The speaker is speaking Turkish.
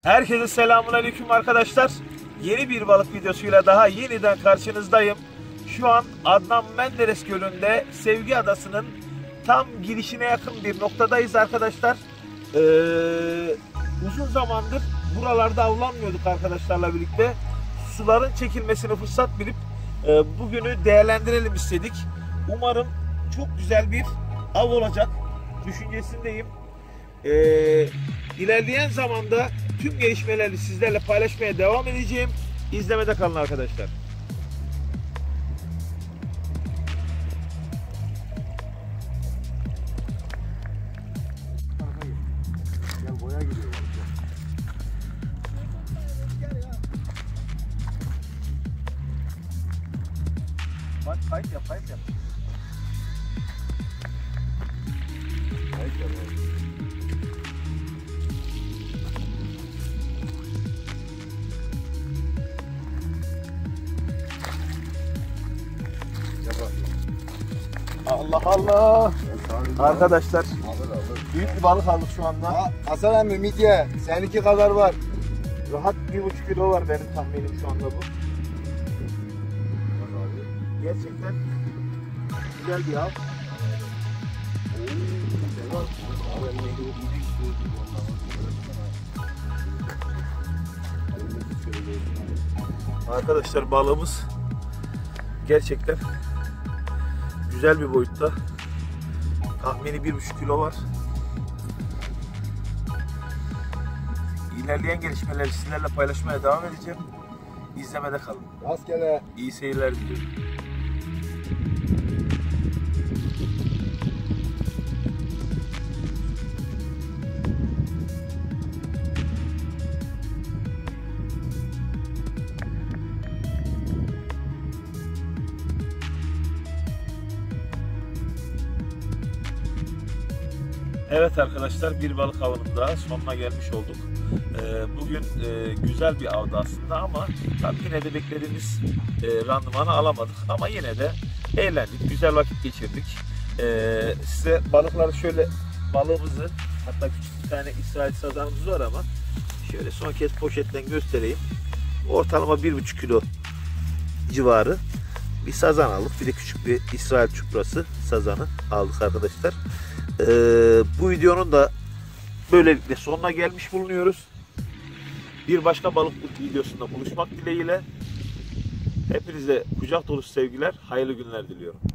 Herkese selamünaleyküm arkadaşlar. Yeni bir balık videosuyla daha yeniden karşınızdayım. Şu an Adnan Menderes Gölü'nde Sevgi Adası'nın tam girişine yakın bir noktadayız arkadaşlar. Uzun zamandır buralarda avlanmıyorduk arkadaşlarla birlikte. Suların çekilmesini fırsat bilip bugünü değerlendirelim istedik. Umarım çok güzel bir av olacak düşüncesindeyim. İlerleyen zamanda tüm gelişmeleri sizlerle paylaşmaya devam edeceğim. İzlemede kalın arkadaşlar. Bak kayıt yap. Kayıt yap. Allah Allah. Arkadaşlar büyük bir balık aldık şu anda. Hasan emmi midye seninki kadar var. Rahat 1,5 kilo var benim tahminim şu anda bu. Gerçekten güzel bir av. Arkadaşlar balığımız gerçekten güzel bir boyutta. Tahmini 1,5 kilo var. İlerleyen gelişmeleri sizlerle paylaşmaya devam edeceğim. İzlemede kalın. Rastgele. İyi seyirler diliyorum. Evet arkadaşlar, bir balık avının daha sonuna gelmiş olduk. Bugün güzel bir avdı aslında ama tabii yine de beklediğimiz randımanı alamadık. Ama yine de eğlendik, güzel vakit geçirdik. Size balıkları şöyle, balığımızı, hatta küçük bir tane İsrail sazanımız var ama şöyle son kez poşetten göstereyim. Ortalama 1,5 kilo civarı bir sazan aldık. Bir de küçük bir İsrail çuprası sazanı aldık arkadaşlar. Bu videonun da böylelikle sonuna gelmiş bulunuyoruz. Bir başka balık videosunda buluşmak dileğiyle hepinize kucak dolusu sevgiler, hayırlı günler diliyorum.